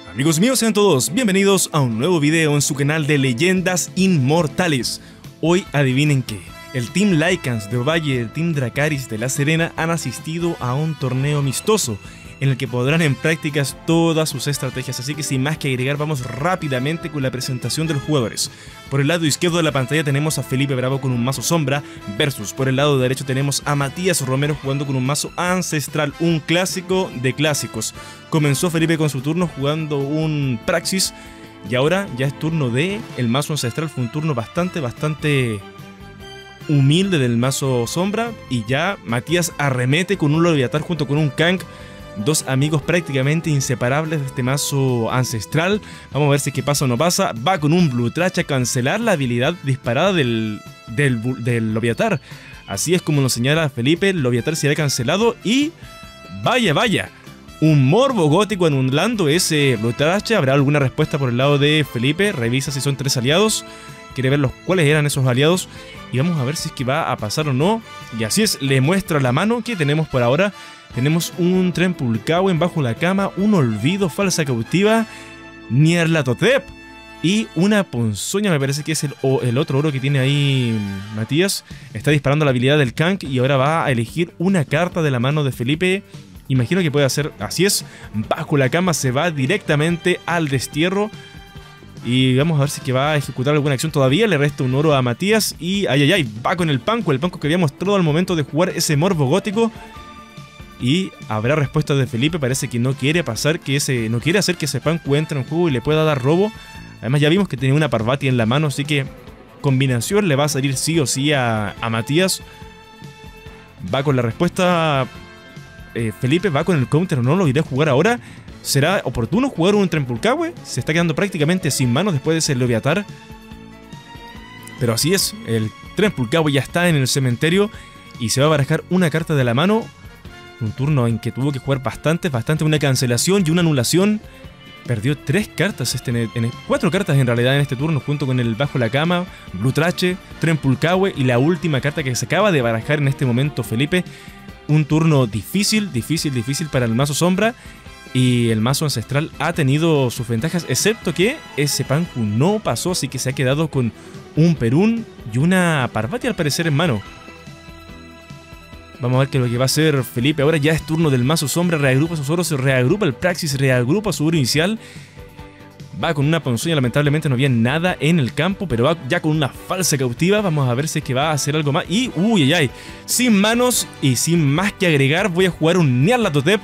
Amigos míos, sean todos bienvenidos a un nuevo video en su canal de Leyendas Inmortales. Hoy adivinen qué, el Team Lycans de Ovalle y el Team Dracaris de La Serena han asistido a un torneo amistoso en el que podrán en prácticas todas sus estrategias, así que sin más que agregar vamos rápidamente con la presentación de los jugadores. Por el lado izquierdo de la pantalla tenemos a Felipe Bravo con un mazo sombra versus por el lado derecho tenemos a Matías Romero jugando con un mazo ancestral, un clásico de clásicos. Comenzó Felipe con su turno jugando un Praxis y ahora ya es turno de el mazo ancestral. Fue un turno bastante humilde del mazo sombra y ya Matías arremete con un Leviatar junto con un Kank. Dos amigos prácticamente inseparables de este mazo ancestral. Vamos a ver si qué pasa o no pasa. Va con un Blue Trash a cancelar la habilidad disparada del Leviatar. Así es como nos señala Felipe, el Leviatar será cancelado y vaya. Un Morbo Gótico anulando ese Blue Trash. ¿Habrá alguna respuesta por el lado de Felipe? Revisa si son 3 aliados. Quiere ver cuáles eran esos aliados. Y vamos a ver si es que va a pasar o no. Y así es, le muestra la mano que tenemos por ahora. Tenemos un Trempulcauen bajo la cama, un Olvido, Falsa Cautiva, Nyarlathotep y una Ponzoña, me parece que es el otro oro que tiene ahí Matías. Está disparando la habilidad del Kank y ahora va a elegir una carta de la mano de Felipe. Imagino que puede hacer, así es, bajo la cama se va directamente al destierro. Y vamos a ver si que va a ejecutar alguna acción todavía. Le resta un oro a Matías y va con el panco que había mostrado al momento de jugar ese Morbo Gótico. Y habrá respuesta de Felipe, parece que no quiere hacer que ese Panku entre en juego y le pueda dar robo. Además ya vimos que tenía una Parvati en la mano, así que combinación le va a salir sí o sí a Matías. Va con la respuesta Felipe, va con el counter, no lo iré a jugar ahora. ¿Será oportuno jugar un Trempulcauen? Se está quedando prácticamente sin manos después de ese Leviatar. Pero así es, el Trempulcauen ya está en el cementerio y se va a barajar una carta de la mano. Un turno en que tuvo que jugar bastante, una cancelación y una anulación. Perdió 3 cartas, 4 cartas en realidad en este turno, junto con el bajo la cama, Blue Trash, Trempulcauen y la última carta que se acaba de barajar en este momento Felipe. Un turno difícil para el mazo sombra. Y el mazo ancestral ha tenido sus ventajas, excepto que ese Panku no pasó, así que se ha quedado con un Perún y una Parvati al parecer en mano. Vamos a ver qué es lo que va a hacer Felipe. Ahora ya es turno del mazo sombra. Reagrupa sus oros, reagrupa el Praxis, reagrupa su oro inicial. Va con una Ponzoña. Lamentablemente no había nada en el campo, pero va ya con una Falsa Cautiva. Vamos a ver si es que va a hacer algo más. Y sin manos y sin más que agregar, voy a jugar un Nyarlathotep.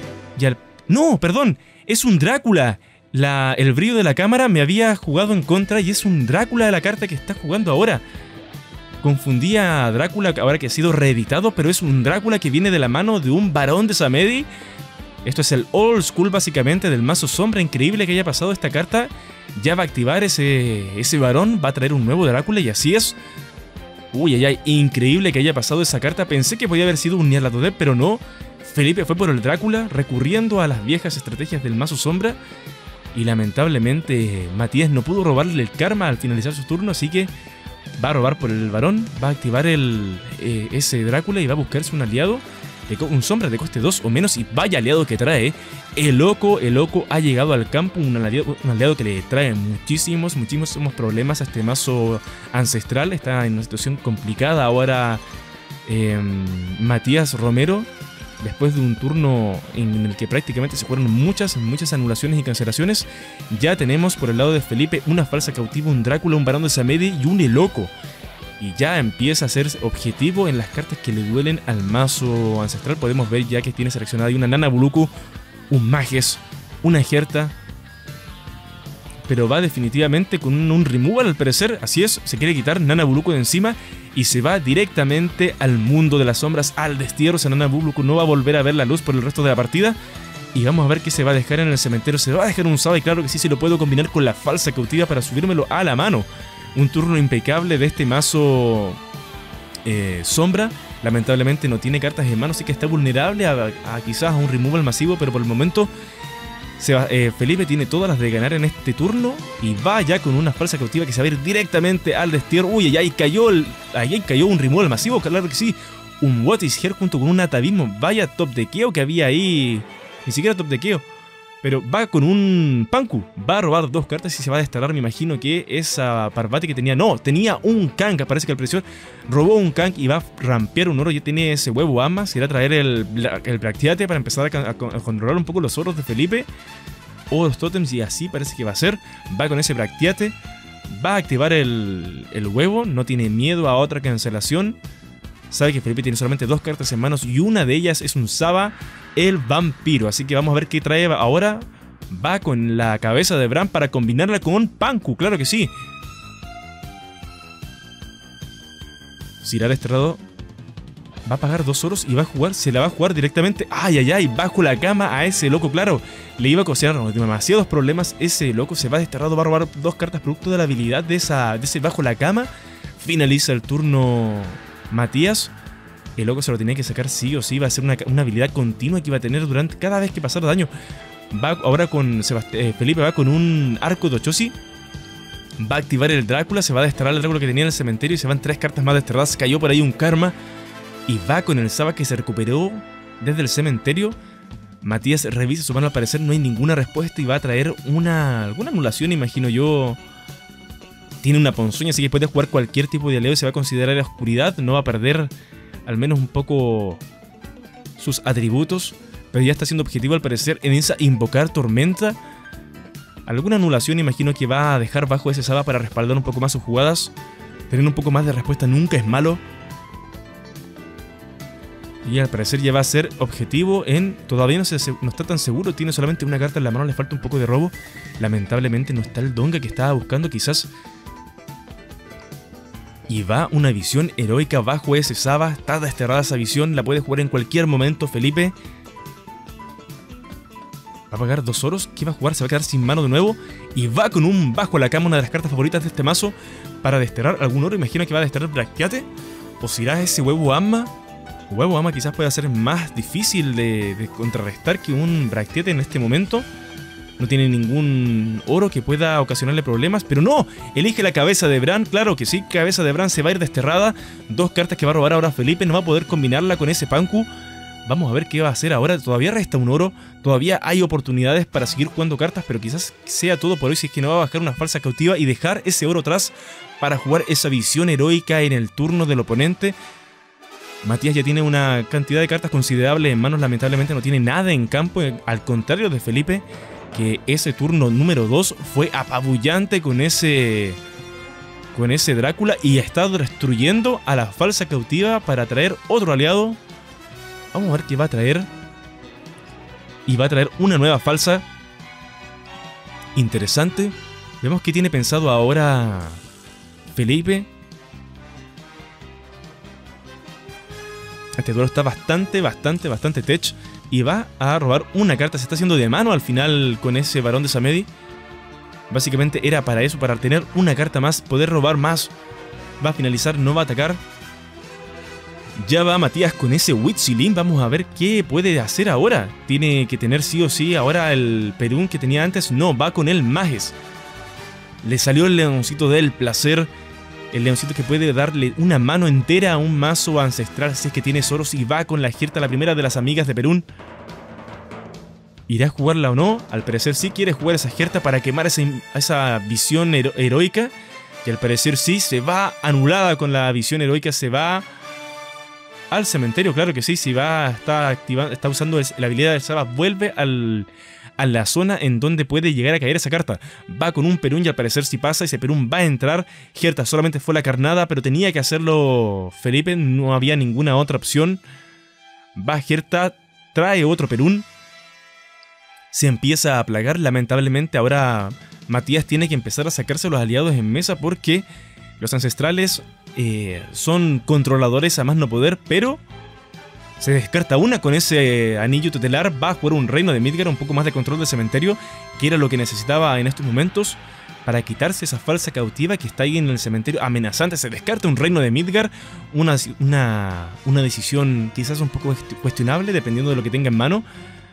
No, perdón, es un Drácula. El brillo de la cámara me había jugado en contra y es un Drácula de la carta que está jugando ahora. Confundí a Drácula ahora que ha sido reeditado, pero es un Drácula que viene de la mano de un Barón de Samedi. Esto es el old school básicamente del mazo sombra. Increíble que haya pasado esta carta. Ya va a activar ese Barón, va a traer un nuevo Drácula y así es. Increíble que haya pasado esa carta. Pensé que podía haber sido un Nyarlathotep, pero no. Felipe fue por el Drácula, recurriendo a las viejas estrategias del mazo sombra. Y lamentablemente Matías no pudo robarle el karma al finalizar su turno, así que va a robar por el varón, va a activar ese Drácula y va a buscarse un aliado, un sombra de coste 2 o menos. Y vaya aliado que trae, el loco ha llegado al campo, un aliado que le trae muchísimos problemas a este mazo ancestral. Está en una situación complicada ahora Matías Romero, después de un turno en el que prácticamente se fueron muchas anulaciones y cancelaciones. Ya tenemos por el lado de Felipe una Falsa Cautiva, un Drácula, un Barón de Samedi y un Eloco. Y ya empieza a ser objetivo en las cartas que le duelen al mazo ancestral. Podemos ver ya que tiene seleccionada ahí una Nana Buluku, un Mages, una Ejerta. Pero va definitivamente con un removal al parecer. Así es, se quiere quitar Nana Buluku de encima y se va directamente al mundo de las sombras, al destierro. Esa Nana Buluku no va a volver a ver la luz por el resto de la partida. Y vamos a ver qué se va a dejar en el cementerio. Se va a dejar un Saba y claro que sí, se lo puedo combinar con la Falsa Cautiva para subírmelo a la mano. Un turno impecable de este mazo sombra. Lamentablemente no tiene cartas en mano, así que está vulnerable a quizás a un removal masivo, pero por el momento Felipe tiene todas las de ganar en este turno y va ya con una Falsa Cautiva que se va a ir directamente al destierro. Ahí cayó un removal masivo, claro que sí. Un What is Here junto con un Atavismo. Vaya top de Keo que había ahí. Ni siquiera top de Keo. Pero va con un Panku, va a robar 2 cartas y se va a desterrar, me imagino que esa Parvati que tenía, no, tenía un Kank, parece que el precio robó un Kank y va a rampear un oro, ya tiene ese huevo ama, se irá a traer el Bracteate para empezar a controlar un poco los oros de Felipe, o los totems y así parece que va a ser, va con ese Bracteate, va a activar el huevo, no tiene miedo a otra cancelación, sabe que Felipe tiene solamente 2 cartas en manos y una de ellas es un Saba, el vampiro, así que vamos a ver qué trae ahora. Va con la cabeza de Bran para combinarla con Panku, claro que sí. Si irá desterrado, va a pagar 2 oros y va a jugar, se la va a jugar directamente. Ay, ay, ay, bajo la cama a ese loco, claro. Le iba a cocinar demasiados problemas. Ese loco se va desterrado, va a robar 2 cartas producto de la habilidad de ese bajo la cama. Finaliza el turno Matías. El loco se lo tenía que sacar sí o sí, va a ser una habilidad continua que iba a tener durante cada vez que pasara daño. Va ahora con Felipe, va con un arco de Ochosi. Va a activar el Drácula, se va a desterrar el Drácula que tenía en el cementerio y se van 3 cartas más desterradas. Cayó por ahí un karma. Y va con el Saba que se recuperó desde el cementerio. Matías revisa su mano, al parecer no hay ninguna respuesta y va a traer alguna anulación, imagino yo. Tiene una ponzoña, así que puede jugar cualquier tipo de aliado y se va a considerar la oscuridad. No va a perder al menos un poco sus atributos, pero ya está siendo objetivo al parecer en esa invocar tormenta. Alguna anulación imagino que va a dejar bajo ese Saba para respaldar un poco más sus jugadas. Tener un poco más de respuesta nunca es malo. Y al parecer ya va a ser objetivo en... Todavía no está tan seguro, tiene solamente una carta en la mano, le falta un poco de robo. Lamentablemente no está el Donga que estaba buscando quizás. Y va una visión heroica bajo ese Saba. Está desterrada esa visión, la puede jugar en cualquier momento Felipe. Va a pagar 2 oros. ¿Qué va a jugar? Se va a quedar sin mano de nuevo. Y va con un bajo a la cama, una de las cartas favoritas de este mazo, para desterrar algún oro. Imagino que va a desterrar Bracteate. O si irá ese huevo ama. Huevo ama quizás pueda ser más difícil de contrarrestar que un Bracteate en este momento. No tiene ningún oro que pueda ocasionarle problemas, pero no, elige la cabeza de Bran, claro que sí, cabeza de Bran se va a ir desterrada. 2 cartas que va a robar ahora Felipe, no va a poder combinarla con ese Panku. Vamos a ver qué va a hacer ahora, todavía resta un oro, todavía hay oportunidades para seguir jugando cartas, pero quizás sea todo por hoy si es que no va a bajar una falsa cautiva y dejar ese oro atrás para jugar esa visión heroica en el turno del oponente. Matías ya tiene una cantidad de cartas considerable en manos, lamentablemente no tiene nada en campo, al contrario de Felipe, que ese turno número 2 fue apabullante con ese Drácula y ha estado destruyendo a la falsa cautiva para traer otro aliado. Vamos a ver qué va a traer. Y va a traer una nueva falsa. Interesante. Vemos qué tiene pensado ahora Felipe. Este duelo está bastante tech. Y va a robar una carta. Se está haciendo de mano al final con ese varón de Samedi. Básicamente era para eso, para tener una carta más, poder robar más. Va a finalizar, no va a atacar. Ya va Matías con ese Huitzilin. Vamos a ver qué puede hacer ahora. Tiene que tener sí o sí ahora el Perún que tenía antes. No, va con el Mages. Le salió el leoncito del placer. El leoncito que puede darle una mano entera a un mazo ancestral si es que tiene Soros, y va con la Girta, la primera de las amigas de Perún. ¿Irá a jugarla o no? Al parecer sí quiere jugar esa Girta para quemar esa visión heroica. Y al parecer sí, se va anulada con la visión heroica, se va al cementerio, claro que sí, si va, está usando la habilidad del Saba, vuelve a la zona en donde puede llegar a caer esa carta. Va con un Perún y al parecer si pasa, ese Perún va a entrar. Girta solamente fue la carnada, pero tenía que hacerlo Felipe, no había ninguna otra opción. Va Girta, trae otro Perún. Se empieza a plagar, lamentablemente ahora Matías tiene que empezar a sacarse a los aliados en mesa porque los ancestrales son controladores a más no poder, pero se descarta una con ese anillo tutelar. Va a jugar un reino de Midgard, un poco más de control del cementerio, que era lo que necesitaba en estos momentos para quitarse esa falsa cautiva que está ahí en el cementerio amenazante. Se descarta un reino de Midgard, una decisión quizás un poco cuestionable dependiendo de lo que tenga en mano.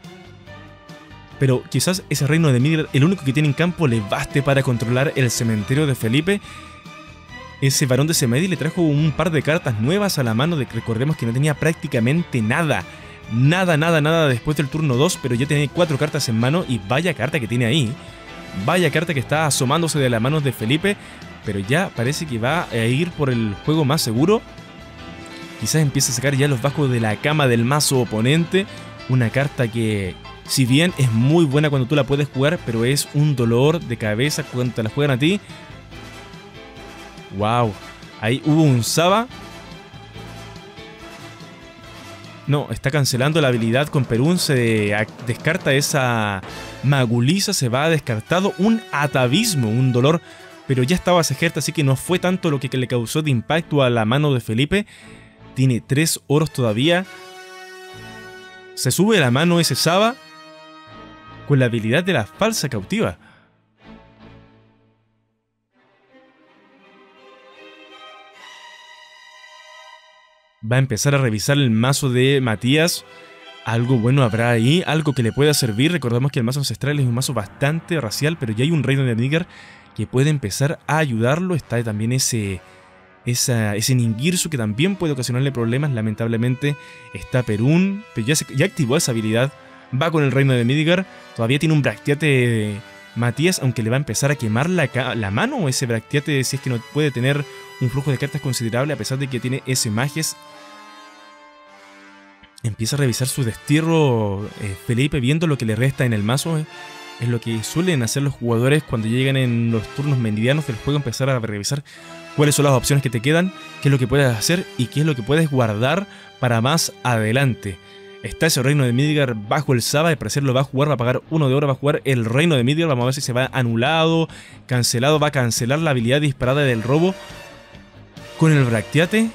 Pero quizás ese reino de Midgard, el único que tiene en campo, le baste para controlar el cementerio de Felipe. Ese varón de Samedi le trajo un par de cartas nuevas a la mano, recordemos que no tenía prácticamente nada. nada, nada, nada después del turno 2, pero ya tiene 4 cartas en mano y vaya carta que tiene ahí. Vaya carta que está asomándose de las manos de Felipe, pero ya parece que va a ir por el juego más seguro. Quizás empiece a sacar ya los bajos de la cama del mazo oponente. Una carta que, si bien es muy buena cuando tú la puedes jugar, pero es un dolor de cabeza cuando te la juegan a ti. Wow, ahí hubo un Saba. No, está cancelando la habilidad con Perún. Se descarta esa Maguliza. Se va descartado un Atavismo, un dolor. Pero ya estaba Sejerta, así que no fue tanto lo que le causó de impacto a la mano de Felipe. Tiene 3 oros todavía. Se sube a la mano ese Saba con la habilidad de la falsa cautiva. Va a empezar a revisar el mazo de Matías. Algo bueno habrá ahí, algo que le pueda servir. Recordamos que el mazo ancestral es un mazo bastante racial, pero ya hay un reino de Midgard que puede empezar a ayudarlo. Está también ese Ningirsu que también puede ocasionarle problemas. Lamentablemente está Perún, pero ya activó esa habilidad. Va con el reino de Midgard. Todavía tiene un Bracteate Matías, aunque le va a empezar a quemar la mano ese Bracteate si es que no puede tener un flujo de cartas considerable, a pesar de que tiene ese Mages. Empieza a revisar su destierro Felipe, viendo lo que le resta en el mazo. Es lo que suelen hacer los jugadores cuando llegan en los turnos medianos del juego, empezar a revisar cuáles son las opciones que te quedan, qué es lo que puedes hacer y qué es lo que puedes guardar para más adelante. Está ese reino de Midgard bajo el Saba, al parecer lo va a jugar, va a pagar 1 de oro, va a jugar el reino de Midgard. Vamos a ver si se va anulado, cancelado, va a cancelar la habilidad disparada del robo con el Bracteate.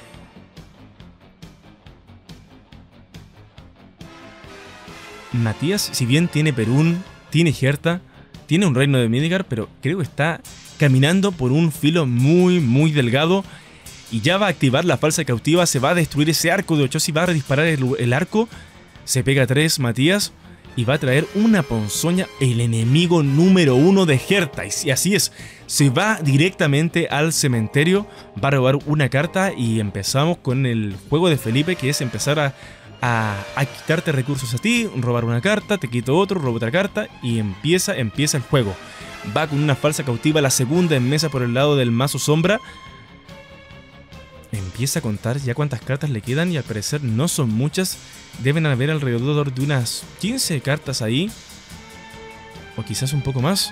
Matías, si bien tiene Perún, tiene Herta, tiene un reino de Midgard, pero creo que está caminando por un filo muy, muy delgado. Y ya va a activar la falsa cautiva, se va a destruir ese arco de Ochozi, va a disparar el arco. Se pega 3 Matías y va a traer una ponzoña, el enemigo número 1 de Herta. Y así es, se va directamente al cementerio, va a robar una carta y empezamos con el juego de Felipe, que es empezar a quitarte recursos a ti, robar una carta, te quito otro, robo otra carta y empieza el juego. Va con una falsa cautiva, la segunda en mesa por el lado del mazo sombra. Empieza a contar ya cuántas cartas le quedan y al parecer no son muchas. Deben haber alrededor de unas 15 cartas ahí, o quizás un poco más.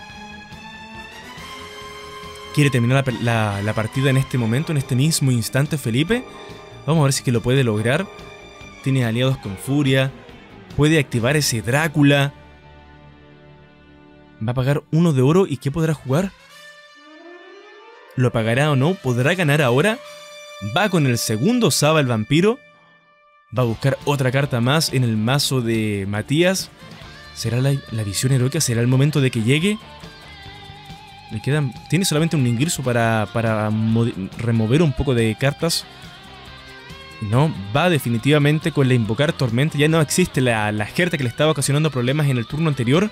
Quiere terminar la partida en este momento, en este mismo instante Felipe. Vamos a ver si es que lo puede lograr. Tiene aliados con Furia. Puede activar ese Drácula. Va a pagar 1 de oro. ¿Y qué podrá jugar? ¿Lo pagará o no? ¿Podrá ganar ahora? Va con el segundo Saba el vampiro. Va a buscar otra carta más en el mazo de Matías. ¿Será la visión heroica? ¿Será el momento de que llegue? Le quedan... Tiene solamente un Ningirsu para remover un poco de cartas. No, va definitivamente con la invocar tormenta. Ya no existe la Herta que le estaba ocasionando problemas en el turno anterior.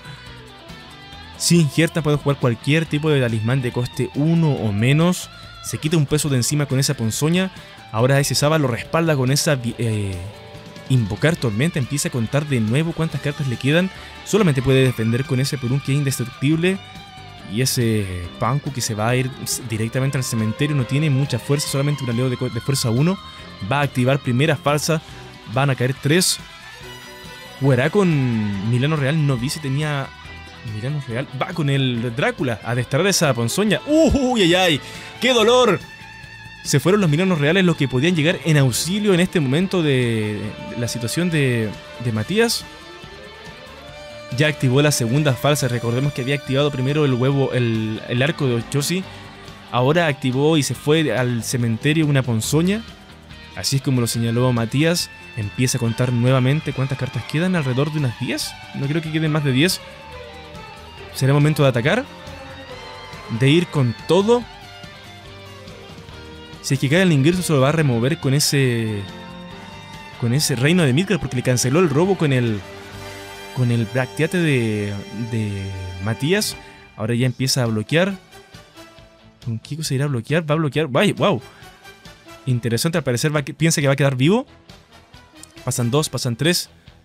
Sin Herta puede jugar cualquier tipo de talismán de coste 1 o menos. Se quita un peso de encima con esa ponzoña. Ahora ese Saba lo respalda con esa invocar tormenta. Empieza a contar de nuevo cuántas cartas le quedan. Solamente puede defender con ese Perún que es indestructible. Y ese Panku que se va a ir directamente al cementerio. No tiene mucha fuerza, solamente un aliado de fuerza 1. Va a activar primera falsa. Van a caer 3. Jugará con Milano Real. No vi si tenía Milano Real. Va con el Drácula a desterrar esa ponzoña. ¡Uy, ay, ay! ¡Qué dolor! Se fueron los Milanos Reales, los que podían llegar en auxilio en este momento de la situación de Matías. Ya activó la segunda falsa. Recordemos que había activado primero el arco de Ochozi. Ahora activó y se fue al cementerio una ponzoña. Así es como lo señaló Matías. Empieza a contar nuevamente cuántas cartas quedan. Alrededor de unas 10. No creo que queden más de 10. Será momento de atacar. De ir con todo. Si es que cae el Ningirsu, se lo va a remover con ese reino de Midgard, porque le canceló el robo con el Bracteate de Matías. Ahora ya empieza a bloquear. ¿Con qué se irá a bloquear? Va a bloquear. ¡Wow! Interesante, al parecer piensa que va a quedar vivo. Pasan 2, pasan 3.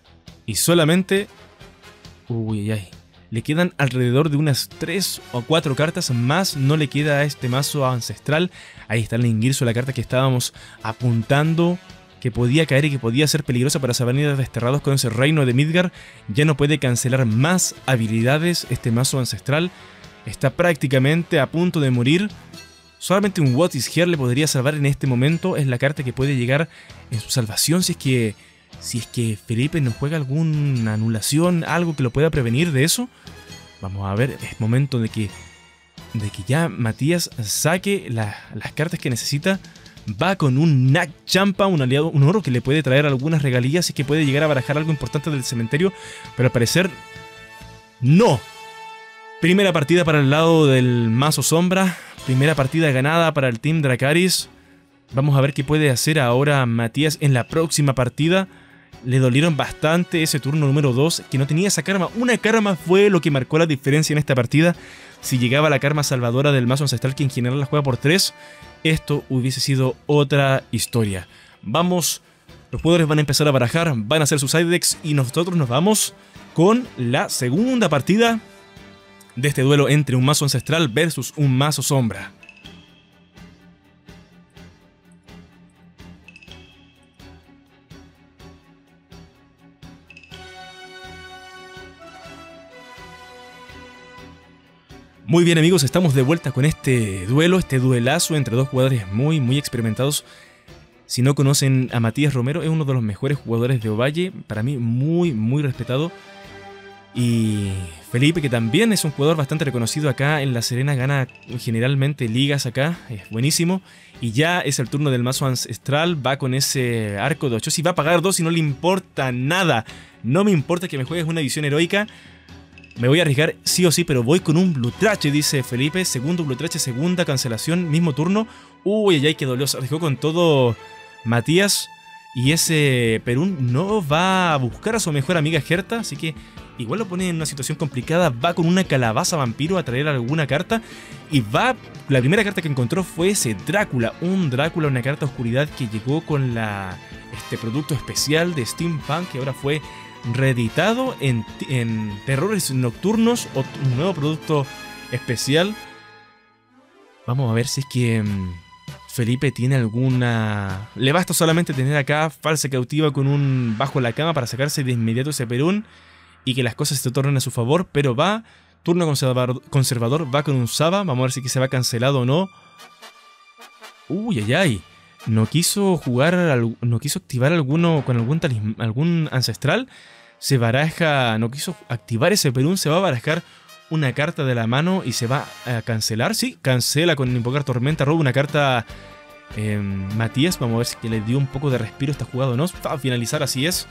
Y solamente... Uy, ay, ay. Le quedan alrededor de unas 3 o 4 cartas más. No le queda a este mazo ancestral. Ahí está el Ningirsu, la carta que estábamos apuntando, que podía caer y que podía ser peligrosa para Sabanida Desterrados con ese Reino de Midgard. Ya no puede cancelar más habilidades este mazo ancestral. Está prácticamente a punto de morir. Solamente un What is Here le podría salvar en este momento. Es la carta que puede llegar en su salvación si es que Felipe nos juega alguna anulación, algo que lo pueda prevenir de eso. Vamos a ver, es momento de que ya Matías saque las cartas que necesita. Va con un Nag Champa, un aliado, un oro que le puede traer algunas regalías y que puede llegar a barajar algo importante del cementerio. Pero al parecer, no. Primera partida para el lado del mazo sombra. Primera partida ganada para el Team Dracarys. Vamos a ver qué puede hacer ahora Matías en la próxima partida. Le dolieron bastante ese turno número 2, que no tenía esa karma. Una karma fue lo que marcó la diferencia en esta partida. Si llegaba la karma salvadora del mazo ancestral, que en general la juega por 3, esto hubiese sido otra historia. Vamos, los jugadores van a empezar a barajar, van a hacer sus side decks y nosotros nos vamos con la segunda partida de este duelo entre un mazo ancestral versus un mazo sombra. Muy bien amigos, estamos de vuelta con este duelo, este duelazo entre dos jugadores muy experimentados. Si no conocen a Matías Romero, es uno de los mejores jugadores de Ovalle, para mí muy respetado. Y Felipe, que también es un jugador bastante reconocido acá en La Serena, gana generalmente ligas acá, es buenísimo. Y ya es el turno del mazo ancestral, va con ese arco de 8, si va a pagar 2 y no le importa nada. No me importa que me juegues una visión heroica. Me voy a arriesgar sí o sí, pero voy con un Blue Trache, dice Felipe. Segundo Blue Trache, segunda cancelación, mismo turno. Uy, ay, que dolió, se arriesgó con todo Matías. Y ese Perún no va a buscar a su mejor amiga Herta, así que igual lo pone en una situación complicada. Va con una calabaza vampiro a traer alguna carta. Y va, la primera carta que encontró fue ese Drácula. Un Drácula, una carta oscuridad que llegó con este producto especial de Steampunk, que ahora fue reeditado en Terrores Nocturnos, un nuevo producto especial. Vamos a ver si es que Felipe tiene alguna... Le basta solamente tener acá Falsa Cautiva con un bajo la cama para sacarse de inmediato ese Perún y que las cosas se tornen a su favor, pero va, turno conservador, va con un Saba. Vamos a ver si que se va cancelado o no. Uy, ay, ay. No quiso jugar, no quiso activar alguno con algún ancestral. Se baraja, no quiso activar ese Perún. Se va a barajar una carta de la mano y se va a cancelar. Sí, cancela con Invocar Tormenta. Roba una carta Matías. Vamos a ver si que le dio un poco de respiro esta jugada o no. Va a finalizar, así es.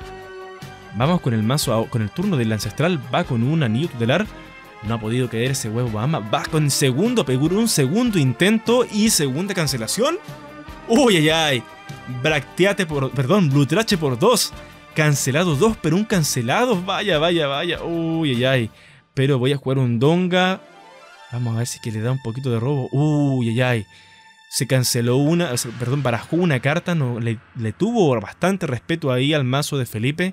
Vamos con el mazo, con el turno del ancestral. Va con un anillo tutelar. No ha podido caer ese huevo Bahama. Va con segundo Peguro, un segundo intento y segunda cancelación. Uy, ay, ay. Blue Trache por 2. Cancelado 2, pero un cancelado. Vaya. Uy, ay, ay. Pero voy a jugar un Donga. Vamos a ver si que le da un poquito de robo. Uy, ay, ay. Se canceló barajó una carta. No, le tuvo bastante respeto ahí al mazo de Felipe.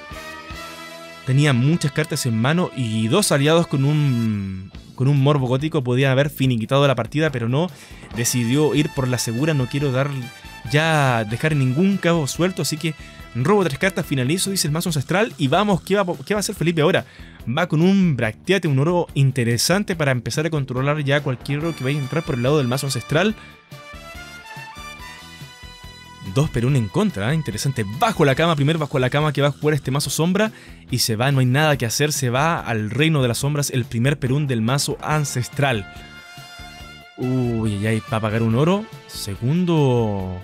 Tenía muchas cartas en mano y dos aliados con un morbo gótico podían haber finiquitado la partida, pero no, decidió ir por la segura. No quiero dejar ningún cabo suelto, así que robo 3 cartas, finalizo, dice el mazo ancestral. Y vamos, ¿qué va a hacer Felipe ahora? Va con un Bracteate, un oro interesante para empezar a controlar ya cualquier oro que vaya a entrar por el lado del mazo ancestral. 2 Perún en contra, interesante. Bajo la cama, primer bajo la cama que va a jugar este mazo sombra. Y se va, no hay nada que hacer, se va al reino de las sombras el primer Perún del mazo ancestral. Uy, ay, ay, va a pagar un oro. Segundo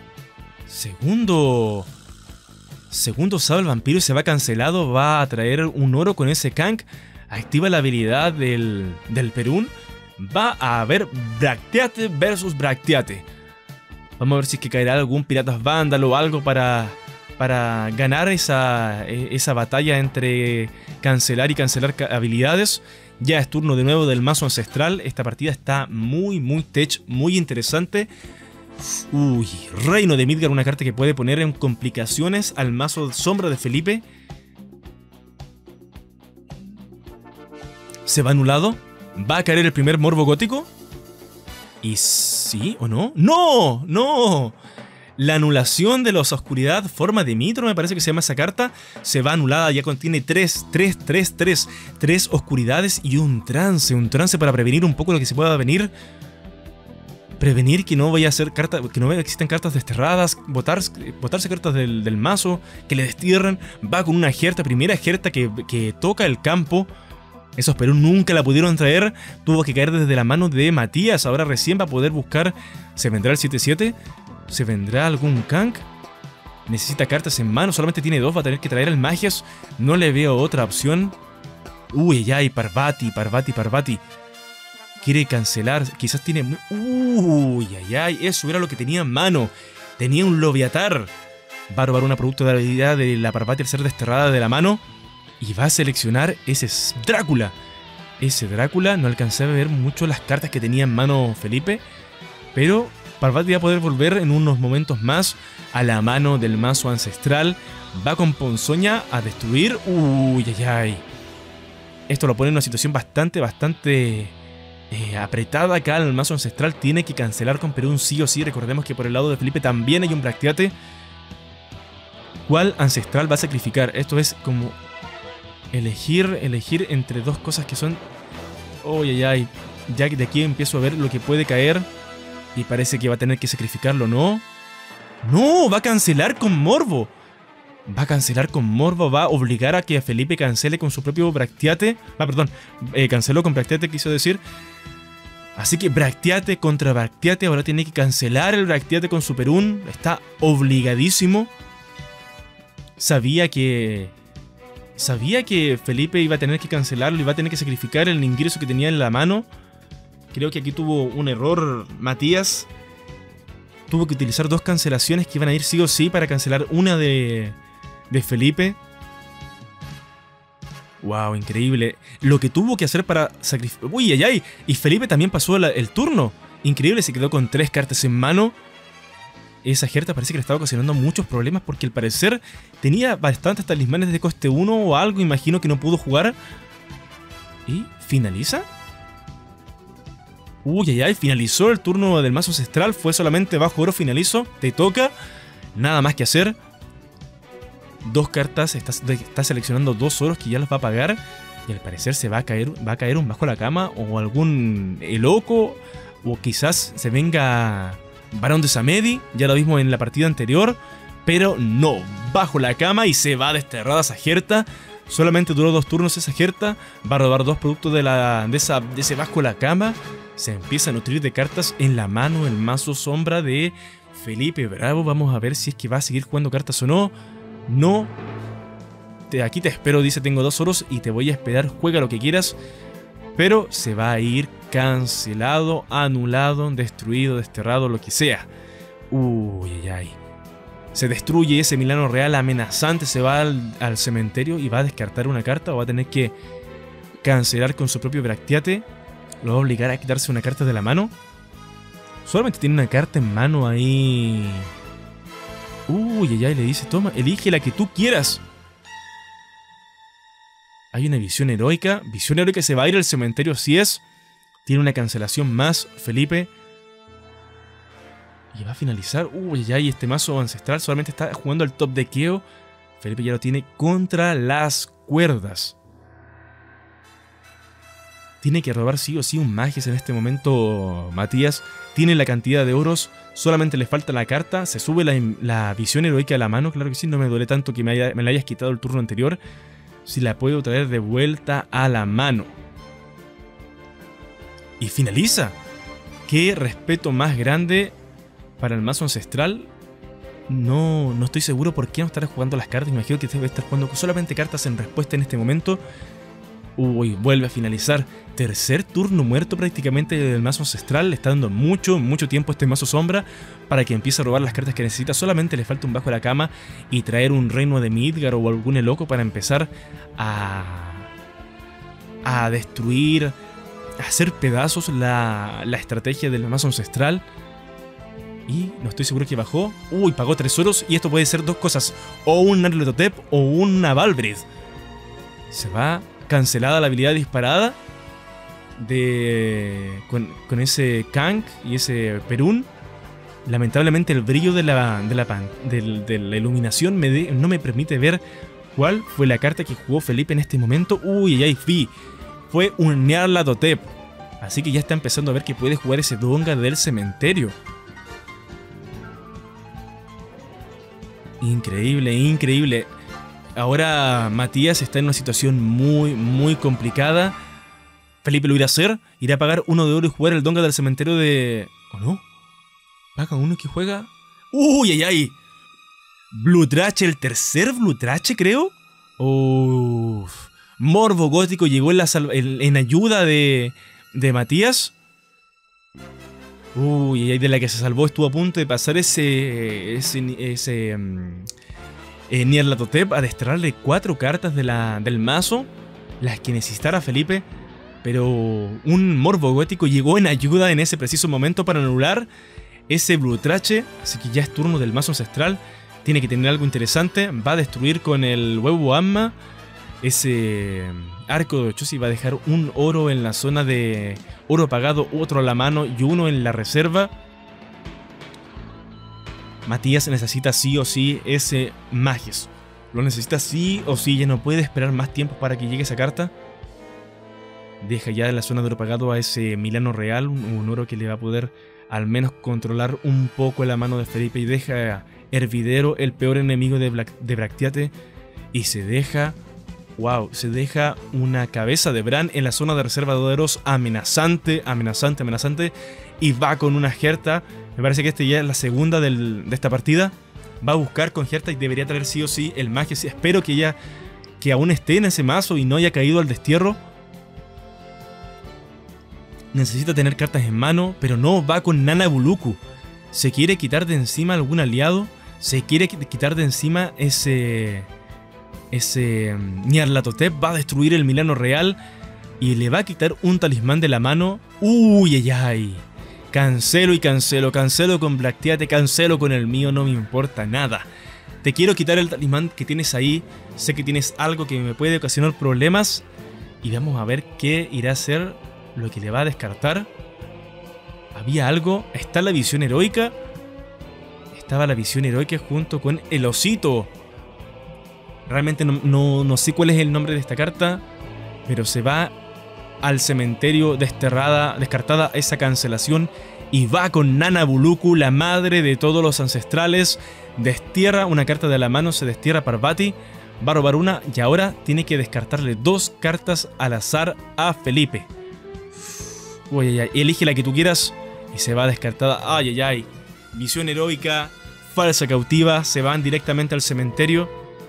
Sable Vampiro y se va cancelado. Va a traer un oro con ese Kank. Activa la habilidad del Perún. Va a haber Bracteate versus Bracteate. Vamos a ver si es que caerá algún Piratas Vándalo o algo para ganar esa batalla entre cancelar y cancelar habilidades. Ya es turno de nuevo del mazo ancestral. Esta partida está muy tech, muy interesante. Uy, Reino de Midgard, una carta que puede poner en complicaciones al mazo sombra de Felipe. ¿Se va anulado? ¿Va a caer el primer morbo gótico? ¿Y sí o no? ¡No! ¡No! La anulación de los oscuridad, forma de mitro, me parece que se llama esa carta, se va anulada, ya contiene 3 oscuridades y un trance para prevenir un poco lo que se pueda venir. Prevenir que no vaya a ser carta, que no existan cartas desterradas, botarse cartas del mazo, que le destierren. Va con una Gerta, primera Gerta que toca el campo. Esos Perú nunca la pudieron traer, tuvo que caer desde la mano de Matías, ahora recién va a poder buscar. ¿Se vendrá el 7-7? ¿Se vendrá algún Kank? Necesita cartas en mano, solamente tiene 2, va a tener que traer el Magias. No le veo otra opción. Uy, ya, y Parvati. Quiere cancelar, quizás tiene... Uy, eso era lo que tenía en mano. Tenía un Loviatar. Va a robar una producto de habilidad de la Parvati al ser desterrada de la mano. Y va a seleccionar ese Drácula. Ese Drácula, no alcancé a ver mucho las cartas que tenía en mano Felipe. Pero Parvati va a poder volver en unos momentos más a la mano del mazo ancestral. Va con Ponzoña a destruir. Uy, Esto lo pone en una situación bastante apretada acá. El mazo ancestral tiene que cancelar con Perú un sí o sí. Recordemos que por el lado de Felipe también hay un Bracteate. ¿Cuál ancestral va a sacrificar? Esto es como elegir entre dos cosas que son... Ya de aquí empiezo a ver lo que puede caer. Y parece que va a tener que sacrificarlo, ¿no? ¡No! Va a cancelar con Morbo. Va a obligar a que Felipe cancele con su propio Bracteate. Canceló con Bracteate, quiso decir. Así que Bracteate contra Bracteate. Ahora tiene que cancelar el Bracteate con su Perún. Está obligadísimo. Sabía que Felipe iba a tener que cancelarlo. Iba a tener que sacrificar el ingreso que tenía en la mano. Creo que aquí tuvo un error Matías. Tuvo que utilizar 2 cancelaciones que iban a ir sí o sí para cancelar una de Felipe. Wow, increíble. Lo que tuvo que hacer para sacrificar... Y Felipe también pasó el turno. Increíble, se quedó con 3 cartas en mano. Esa Gerta parece que le estaba ocasionando muchos problemas porque al parecer tenía bastantes talismanes de coste 1 o algo. Imagino que no pudo jugar. ¿Y finaliza? Finalizó el turno del mazo ancestral. Fue solamente bajo oro, finalizó. Te toca. Nada más que hacer. 2 cartas. Está seleccionando 2 oros que ya los va a pagar. Y al parecer va a caer un bajo la cama. O algún loco. O quizás se venga Barón de Samedi. Ya lo vimos en la partida anterior. Pero no. Bajo la cama y se va desterrada esa Gerta. Solamente duró 2 turnos esa Gerta. Va a robar 2 productos de ese bajo la cama. Se empieza a nutrir de cartas en la mano el mazo sombra de Felipe Bravo. Vamos a ver si es que va a seguir jugando cartas o no. No. Aquí te espero, dice, tengo 2 oros y te voy a esperar. Juega lo que quieras. Pero se va a ir cancelado, anulado, destruido, desterrado, lo que sea. Se destruye ese Milano Real amenazante. Se va al cementerio y va a descartar una carta. O va a tener que cancelar con su propio Bracteate. Lo va a obligar a quitarse una carta de la mano. Solamente tiene una carta en mano ahí. Le dice, toma, elige la que tú quieras. Hay una visión heroica. Visión heroica, se va a ir al cementerio, así es. Tiene una cancelación más, Felipe. Y va a finalizar. Y este mazo ancestral solamente está jugando al top de Keo. Felipe ya lo tiene contra las cuerdas. Tiene que robar sí o sí un Magias en este momento, Matías. Tiene la cantidad de oros, solamente le falta la carta. Se sube la visión heroica a la mano, claro que sí. No me duele tanto que me la hayas quitado el turno anterior. Si la puedo traer de vuelta a la mano. Y finaliza. Qué respeto más grande para el mazo ancestral. No estoy seguro por qué no estará jugando las cartas. Imagino que debe estar jugando solamente cartas en respuesta en este momento. Vuelve a finalizar. Tercer turno muerto prácticamente del mazo ancestral. Le está dando mucho tiempo a este mazo sombra para que empiece a robar las cartas que necesita. Solamente le falta un bajo de la cama y traer un reino de Midgar o algún loco para empezar a destruir, a hacer pedazos la estrategia del mazo ancestral. Y no estoy seguro que bajó. Pagó 3 oros y esto puede ser 2 cosas. O un Narletotep o una Valbrid. Se va cancelada la habilidad disparada. con ese Kank y ese Perún. Lamentablemente el brillo de la iluminación no me permite ver cuál fue la carta que jugó Felipe en este momento. Uy, ahí fue un Nyarlathotep. Así que ya está empezando a ver que puede jugar ese Donga del cementerio. Increíble, increíble. Ahora Matías está en una situación muy, muy complicada. Felipe lo irá a hacer. Irá a pagar 1 de oro y jugar el Donga del cementerio de... ¿O no? Paga uno que juega... ¡Uy, ay, ay! Blue Trache, el tercer Blue Trache, creo. Uff. Morbo Gótico llegó en ayuda de Matías. Uy, ay, de la que se salvó estuvo a punto de pasar ese Nyarlathotep a desterrarle 4 cartas del mazo, las que necesitara Felipe. Pero un Morbo Gótico llegó en ayuda en ese preciso momento para anular ese Blue Trache, así que ya es turno del mazo ancestral. Tiene que tener algo interesante. Va a destruir con el huevo Amma ese arco de Ochosi. Va a dejar un oro en la zona de oro pagado, otro a la mano y uno en la reserva. Matías necesita sí o sí ese Mages. Lo necesita sí o sí. Ya no puede esperar más tiempo para que llegue esa carta. Deja ya en la zona de oro pagado a ese Milano Real, un oro que le va a poder al menos controlar un poco la mano de Felipe. Y deja a Hervidero, el peor enemigo de Bracteate. Y se deja... ¡Wow! Se deja una cabeza de Bran en la zona de reserva de oros. Amenazante, amenazante, amenazante. Y va con una Herta. Me parece que este ya es la segunda de esta partida. Va a buscar con Herta y debería traer sí o sí el Mages. Espero que aún esté en ese mazo y no haya caído al destierro. Necesita tener cartas en mano, pero no va con Nana Buluku. Se quiere quitar de encima algún aliado. Se quiere quitar de encima ese Nyarlathotep. Va a destruir el Milano Real y le va a quitar un talismán de la mano. Uy, ay, ay. Cancelo y cancelo. Cancelo con Bracteate, cancelo con el mío. No me importa nada. Te quiero quitar el talismán que tienes ahí. Sé que tienes algo que me puede ocasionar problemas. Y vamos a ver qué irá a hacer. Lo que le va a descartar. Había algo. Está la visión heroica. Estaba la visión heroica junto con el osito. Realmente no sé cuál es el nombre de esta carta. Pero se va al cementerio descartada esa cancelación. Y va con Nana Buluku, la madre de todos los ancestrales. Destierra una carta de la mano. Se destierra Parvati. Va a robar una. Y ahora tiene que descartarle 2 cartas al azar a Felipe. Uy, ay, ay. Elige la que tú quieras. Y se va descartada. Ay, ay, ay. Visión heroica. Falsa cautiva. Se van directamente al cementerio.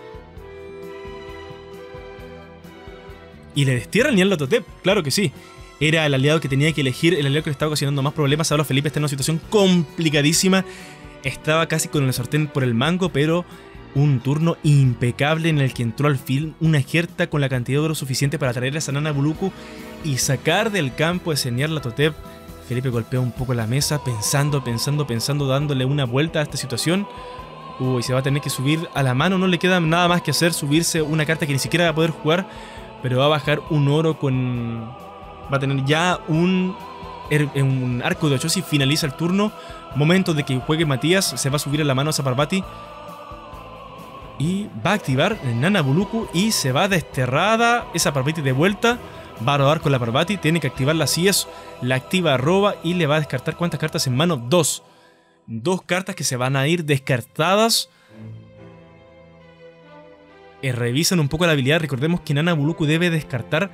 Y le destierra el Nyarlathotep. Claro que sí. Era el aliado que tenía que elegir. El aliado que le estaba ocasionando más problemas. Ahora Felipe está en una situación complicadísima. Estaba casi con el sartén por el mango. Pero un turno impecable en el que entró al fin una Herta con la cantidad de oro suficiente para traer a esa Nana Buluku y sacar del campo ese Nyarlathotep. Felipe golpea un poco la mesa, pensando, dándole una vuelta a esta situación. Uy, se va a tener que subir a la mano, no le queda nada más que hacer, subirse una carta que ni siquiera va a poder jugar, pero va a bajar un oro con... Va a tener ya un arco de Ochosi, finaliza el turno. Momento de que juegue Matías, se va a subir a la mano a Parvati. Y va a activar el Nana Buluku y se va desterrada esa Parvati de vuelta. Va a robar con la Parvati, tiene que activarla así es. La activa, roba y le va a descartar ¿cuántas cartas en mano? 2. 2 cartas que se van a ir descartadas. Revisan un poco la habilidad. Recordemos que Nana Buluku debe descartar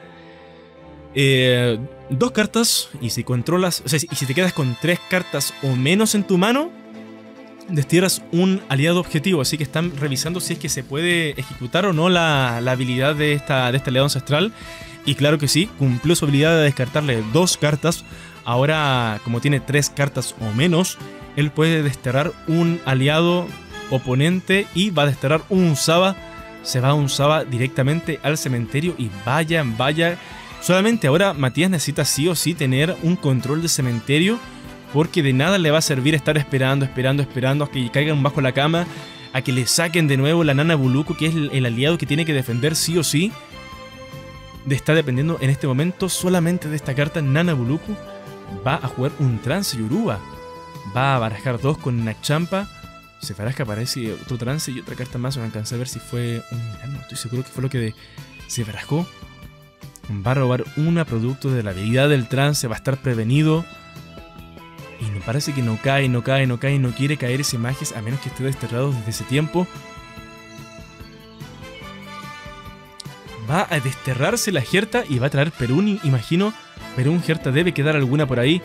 2 cartas. Y si controlas, o sea, y si te quedas con 3 cartas o menos en tu mano, destierras un aliado objetivo. Así que están revisando si es que se puede ejecutar o no la habilidad de este aliado ancestral. Y claro que sí, cumplió su habilidad de descartarle 2 cartas. Ahora, como tiene 3 cartas o menos, él puede desterrar un aliado oponente y va a desterrar un Saba. Se va un Saba directamente al cementerio y vaya. Solamente ahora Matías necesita sí o sí tener un control de cementerio, porque de nada le va a servir estar esperando a que caigan bajo la cama, a que le saquen de nuevo la Nana Buluku, que es el aliado que tiene que defender sí o sí. está dependiendo en este momento solamente de esta carta. Nana Buluku va a jugar un trance Yoruba. Va a barajar 2 con Nachampa. Se baraja, parece otro trance y otra carta más. No alcancé a ver si fue un... No estoy seguro que fue lo que se barajó. Va a robar una producto de la habilidad del trance. Va a estar prevenido. Y me parece que no cae. No quiere caer ese Mages a menos que esté desterrado desde ese tiempo. Va a desterrarse la Herta y va a traer Perún, imagino. Perún, Herta, debe quedar alguna por ahí.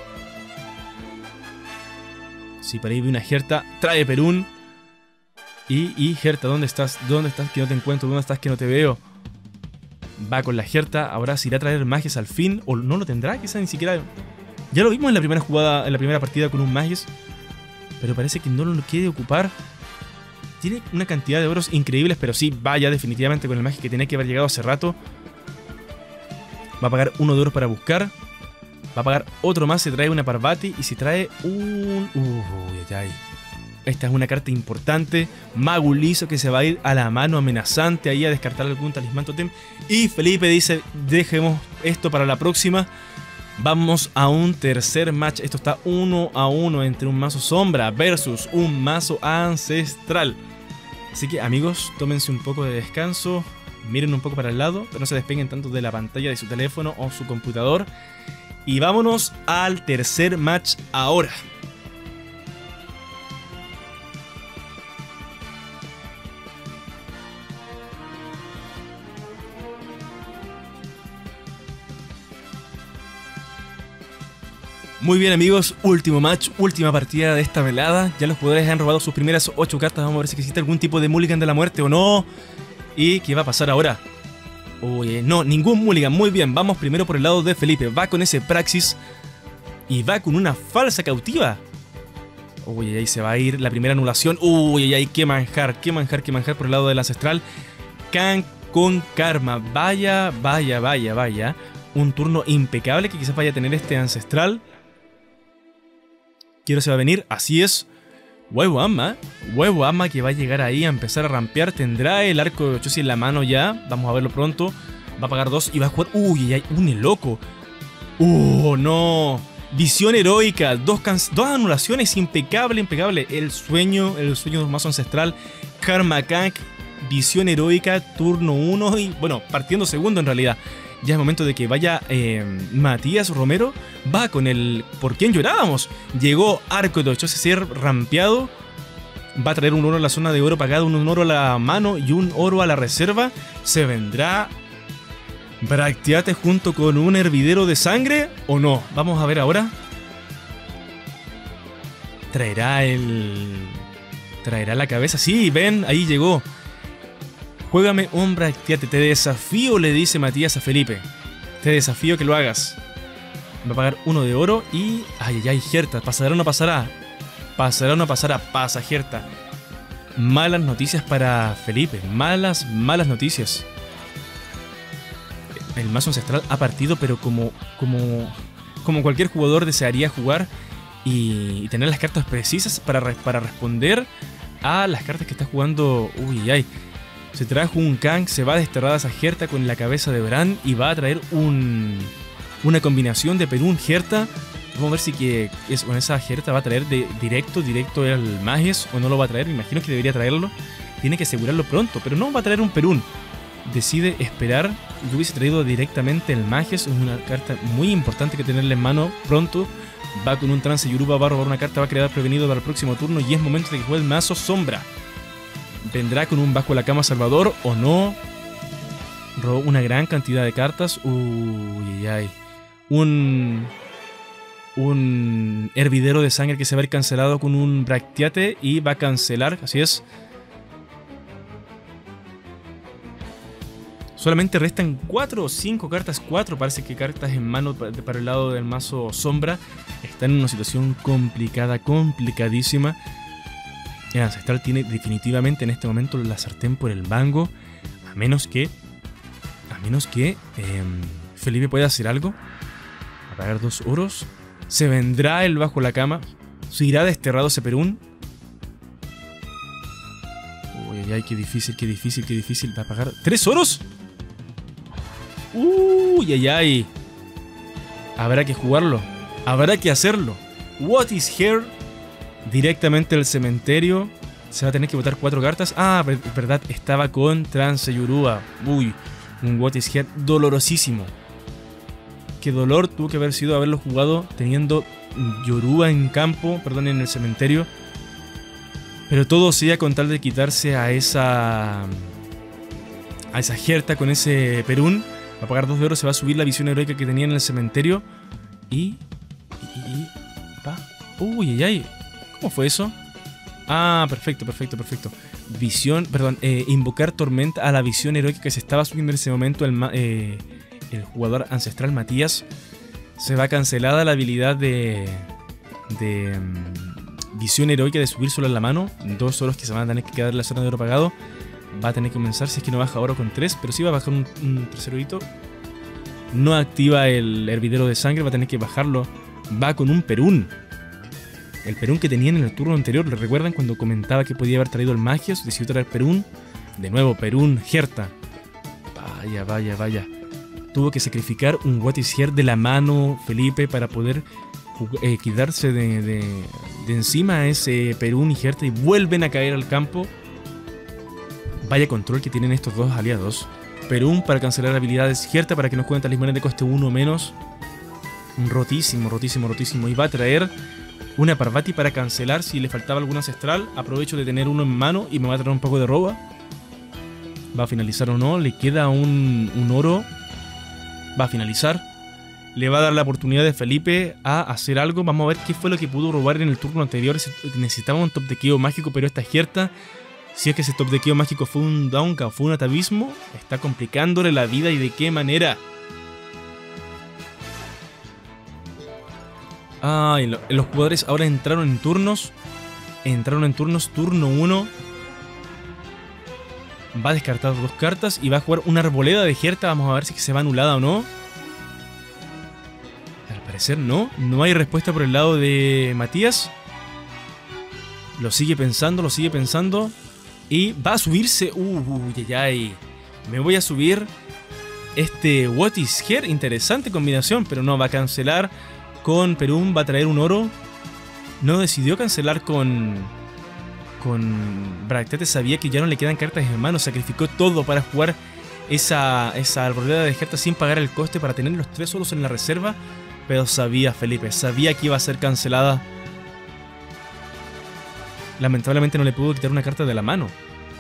Sí, por ahí vi una Herta. Trae Perún. Y Herta, ¿dónde estás? ¿Dónde estás que no te encuentro? ¿Dónde estás que no te veo? Va con la Herta. Ahora se irá a traer Mages al fin. O no lo tendrá, quizás ni siquiera... Ya lo vimos en la primera jugada, en la primera partida con un Mages. Pero parece que no lo quiere ocupar. Tiene una cantidad de oros increíbles, pero sí, vaya definitivamente con el Mages que tenía que haber llegado hace rato. Va a pagar 1 de oro para buscar. Va a pagar otro más, se trae una Parvati y se trae un... Esta es una carta importante. Mago liso que se va a ir a la mano amenazante ahí a descartar algún talismán totem. Y Felipe dice, dejemos esto para la próxima. Vamos a un tercer match. Esto está 1-1 entre un mazo sombra versus un mazo ancestral. Así que amigos, tómense un poco de descanso. Miren un poco para el lado, pero no se despeguen tanto de la pantalla de su teléfono o su computador. Y vámonos al tercer match ahora. Muy bien amigos, último match, última partida de esta velada. Ya los jugadores han robado sus primeras 8 cartas. Vamos a ver si existe algún tipo de mulligan de la muerte o no. ¿Y qué va a pasar ahora? Oye, no, ningún mulligan. Muy bien, vamos primero por el lado de Felipe. Va con ese Praxis y va con una falsa cautiva. Uy, ahí se va a ir la primera anulación. Uy, ahí qué manjar por el lado del ancestral. Kang con Karma. Vaya. Un turno impecable que quizás vaya a tener este ancestral. Quiero se va a venir, así es. Huevo Ama que va a llegar ahí a empezar a rampear. Tendrá el arco de Ochosi en la mano ya. Vamos a verlo pronto. Va a pagar 2 y va a jugar. Uy, hay un loco. No. Visión heroica. Dos anulaciones. Impecable. El sueño de un mazo ancestral. Karma Kang. Visión heroica. Turno 1. Y bueno, partiendo segundo en realidad. Ya es momento de que vaya Matías Romero. Va con el... ¿Por quién llorábamos? Llegó Arco de Ochoa ser rampeado. Va a traer un oro a la zona de oro pagado, un oro a la mano y un oro a la reserva. Se vendrá Bracteate junto con un hervidero de sangre o no. Vamos a ver ahora. Traerá la cabeza. Sí, ven, ahí llegó. Juégame un Bracteate, te desafío, le dice Matías a Felipe. Te desafío que lo hagas. Va a pagar 1 de oro y... Ay, Herta, ¿pasará o no pasará? Pasará o no pasará, pasa Herta. Malas noticias para Felipe, malas noticias. El mazo ancestral ha partido, pero como cualquier jugador desearía jugar y tener las cartas precisas para responder a las cartas que está jugando. Se trajo un Kang, se va a desterrar a esa Herta con la cabeza de Bran y va a traer una combinación de Perún Herta. Vamos a ver si con esa Herta va a traer directo al Mages o no lo va a traer. Me imagino que debería traerlo. Tiene que asegurarlo pronto, pero no va a traer un Perún. Decide esperar. Yo hubiese traído directamente el Mages. Es una carta muy importante que tenerle en mano pronto. Va con un trance Yoruba, va a robar una carta, va a quedar prevenido para el próximo turno y es momento de que juegue el mazo Sombra. ¿Vendrá con un Bajo la Cama Salvador o no? Robó una gran cantidad de cartas. Un hervidero de sangre que se va a ir cancelado con un Bracteate y va a cancelar, así es. Solamente restan 4 o 5 cartas, 4 parece que cartas en mano para el lado del mazo Sombra. Está en una situación complicada, complicadísima. El ancestral tiene definitivamente en este momento la sartén por el mango. A menos que Felipe pueda hacer algo. A pagar 2 oros. Se vendrá el Bajo la Cama. Se irá desterrado ese Perún. Qué difícil. Va a pagar 3 oros. Uy, ay, ay. Habrá que jugarlo. Habrá que hacerlo. What is here? Directamente al cementerio. Se va a tener que botar 4 cartas. Ah, verdad, estaba con Trance Yoruba. Uy, un What is here dolorosísimo. Qué dolor tuvo que haber sido haberlo jugado teniendo Yoruba en campo, perdón, en el cementerio. Pero todo sea con tal de quitarse a esa Herta con ese Perún. Va a pagar 2 de oro, se va a subir la visión heroica que tenía en el cementerio. Uy, ay, ay. ¿Cómo fue eso? Ah, perfecto. Visión, perdón, invocar tormenta a la visión heroica que se estaba subiendo en ese momento el jugador ancestral Matías. Se va cancelada la habilidad de visión heroica de subir solo en la mano. 2 oros que se van a tener que quedar en la zona de oro pagado. Va a tener que comenzar, si es que no baja oro con 3, pero sí va a bajar un tercer orito. No activa el hervidero de sangre, va a tener que bajarlo. Va con un Perún. El Perún que tenían en el turno anterior. ¿Le recuerdan cuando comentaba que podía haber traído el Magios? Decidió traer Perún. De nuevo, Perún, Herta. Vaya. Tuvo que sacrificar un What is Here de la mano Felipe para poder quitarse de encima a ese Perún y Herta. Y vuelven a caer al campo. Vaya control que tienen estos dos aliados. Perún para cancelar habilidades, Herta para que no jueguen talismanes de coste 1 o menos. Rotísimo. Y va a traer una Parvati para cancelar si le faltaba algún ancestral. Aprovecho de tener uno en mano y me va a traer un poco de roba. Va a finalizar o no. Le queda un oro. Va a finalizar. Le va a dar la oportunidad de Felipe a hacer algo. Vamos a ver qué fue lo que pudo robar en el turno anterior. Necesitaba un top de queo mágico, pero esta Herta, si es que ese top de queo mágico fue un Daunka o fue un atavismo, está complicándole la vida. ¿Y de qué manera? Ah, y los jugadores ahora entraron en turnos. Turno 1. Va a descartar 2 cartas y va a jugar una arboleda de Herta. Vamos a ver si se va anulada o no. Al parecer no. No hay respuesta por el lado de Matías. Lo sigue pensando. Y va a subirse. Ay. Me voy a subir este What is Here. Interesante combinación, pero no, va a cancelar con Perún. Va a traer un oro. No decidió cancelar con Bractete. Sabía que ya no le quedan cartas en mano. Sacrificó todo para jugar esa arboleda de Herta sin pagar el coste para tener los 3 solos en la reserva. Pero sabía Felipe, sabía que iba a ser cancelada. Lamentablemente no le pudo quitar una carta de la mano.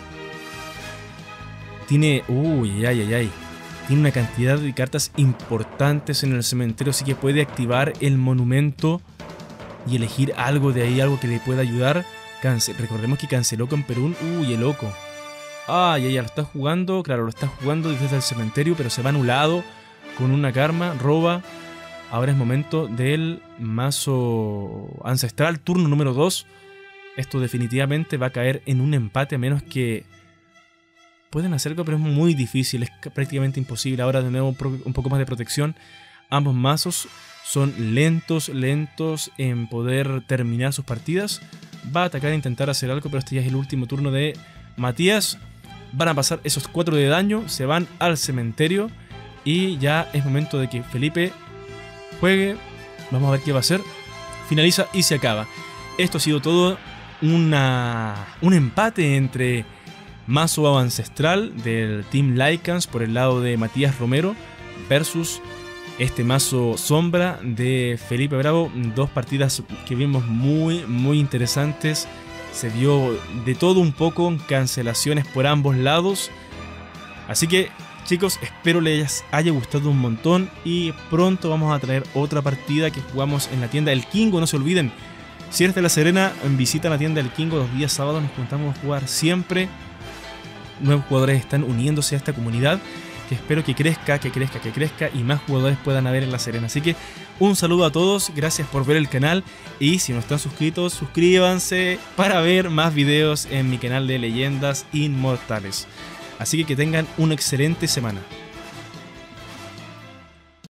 Tiene... Tiene una cantidad de cartas importantes en el cementerio, así que puede activar el monumento y elegir algo de ahí, algo que le pueda ayudar. Recordemos que canceló con Perún. El loco. Lo está jugando. Claro, lo está jugando desde el cementerio, pero se va anulado con una karma. Roba. Ahora es momento del mazo ancestral, turno número 2. Esto definitivamente va a caer en un empate, a menos que pueden hacer algo, pero es muy difícil, es prácticamente imposible. Ahora de nuevo un poco más de protección. Ambos mazos son lentos en poder terminar sus partidas. Va a atacar e intentar hacer algo, pero este ya es el último turno de Matías. Van a pasar esos 4 de daño, se van al cementerio y ya es momento de que Felipe juegue. Vamos a ver qué va a hacer. Finaliza y se acaba. Esto ha sido todo un empate entre mazo ancestral del Team Lycans por el lado de Matías Romero versus este mazo sombra de Felipe Bravo. 2 partidas que vimos muy interesantes. Se vio de todo un poco, cancelaciones por ambos lados. Así que chicos, espero les haya gustado un montón y pronto vamos a traer otra partida que jugamos en la tienda del Kingo. No se olviden, si eres de La Serena, visita la tienda del Kingo los días sábados. Nos juntamos a jugar siempre. Nuevos jugadores están uniéndose a esta comunidad que espero que crezca y más jugadores puedan haber en La Serena. Así que un saludo a todos, gracias por ver el canal y si no están suscritos, suscríbanse para ver más videos en mi canal de Leyendas Inmortales. Así que tengan una excelente semana.